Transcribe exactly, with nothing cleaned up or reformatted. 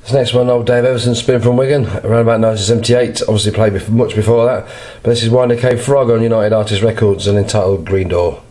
This next one, old Dave Everson, spin from Wigan, around about nineteen seventy-eight, obviously played bef much before that, but this is Winder Cave Frog on United Artists Records and entitled Green Door.